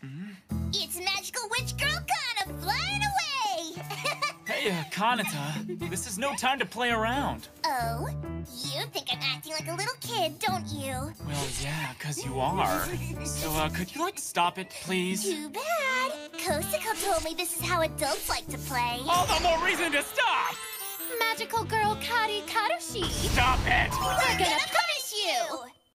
It's Magical Witch Girl Kana flying away! Hey, Kanata, this is no time to play around. Oh? You think I'm acting like a little kid, don't you? Well, yeah, 'cause you are. So, could you, stop it, please? Too bad. Kosako told me this is how adults like to play. All the more reason to stop! Magical girl Kari Karushi. Stop it! We're gonna punish you!